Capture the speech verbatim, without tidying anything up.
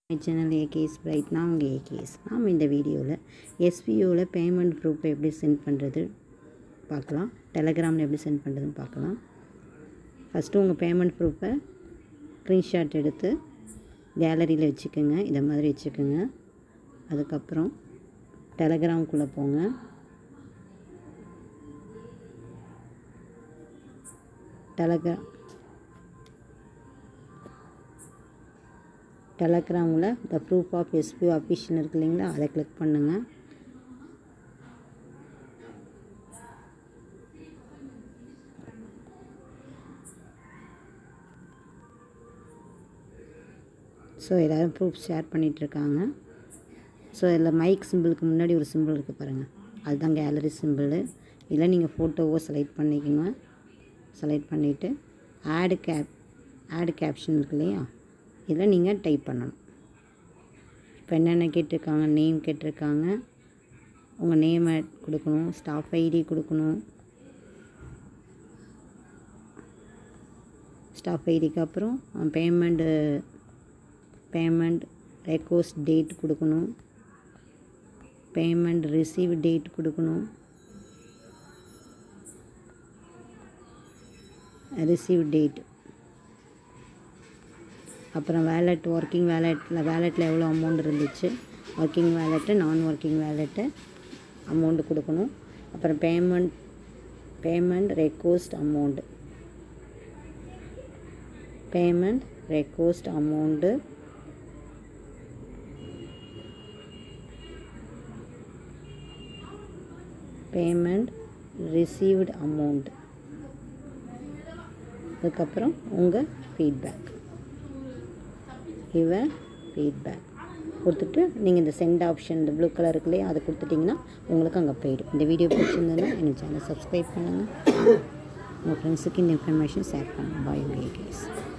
My channel A K S Bright. நான் உங்கள் A K S. நாம் இந்த வீடியோவில் S B O வில் பேமெண்ட் ப்ரூஃபை எப்படி சென்ட் பண்ணுறது பார்க்கலாம். டெலகிராமில் எப்படி சென்ட் பண்ணுறதுன்னு பார்க்கலாம். ஃபஸ்ட்டு உங்கள் பேமெண்ட் ப்ரூஃபை ஸ்க்ரீன்ஷாட் எடுத்து கேலரியில் வச்சுக்கோங்க. இதை மாதிரி வச்சுக்கோங்க. அதுக்கப்புறம் டெலகிராம்குள்ளே போங்க. டெலகிராம் டெலகிராமில் the proof of S B O official இருக்கு இல்லைங்களா, அதை கிளிக் பண்ணுங்கள். ஸோ எல்லோரும் ப்ரூஃப் ஷேர் பண்ணிகிட்ருக்காங்க. ஸோ இதில் மைக் சிம்பிளுக்கு முன்னாடி ஒரு சிம்பிள் இருக்குது பாருங்கள், அதுதான் கேலரி சிம்பிள். இல்லை நீங்கள் ஃபோட்டோவோ செலக்ட் பண்ணிக்கோங்க. செலக்ட் பண்ணிவிட்டு ஆடு கேப் ஆடு கேப்ஷன் இருக்கு இல்லையா, இதில் நீங்கள் டைப் பண்ணணும். இப்போ என்னென்ன கேட்டிருக்காங்க, நேம் கேட்டிருக்காங்க. உங்கள் நேமை கொடுக்கணும், ஸ்டாஃப் ஐடி கொடுக்கணும். ஸ்டாஃப் ஐடிக்கு அப்புறம் பேமெண்ட்டு பேமெண்ட் ரெக்வஸ்ட் டேட் கொடுக்கணும். பேமெண்ட் ரிசீவ் டேட் கொடுக்கணும். ரிசீவ் டேட் அப்புறம் வேலெட், ஒர்க்கிங் வேலெட்டில் வேலெட்டில் எவ்வளோ அமௌண்ட் இருந்துச்சு, ஒர்க்கிங் வேலெட்டு, நான் ஒர்க்கிங் வேலெட்டு அமௌண்ட்டு கொடுக்கணும். அப்புறம் payment payment request amount payment request amount payment received amount. அதுக்கப்புறம் உங்கள் ஃபீட்பேக் இவன் ஃபீட்பேக் கொடுத்துட்டு நீங்கள் இந்த சென்ட் ஆப்ஷன் இந்த ப்ளூ கலர் இருக்குல்லையே அதை கொடுத்துட்டிங்கன்னா உங்களுக்கு அங்கே போயிடும். இந்த வீடியோ பிடிச்சிருந்ததுன்னா எங்கள் சேனல் சப்ஸ்கிரைப் பண்ணுங்கள். உங்கள் ஃப்ரெண்ட்ஸுக்கு இந்த இன்ஃபர்மேஷன் ஷேர் பண்ணுங்கள். பாய், A K S.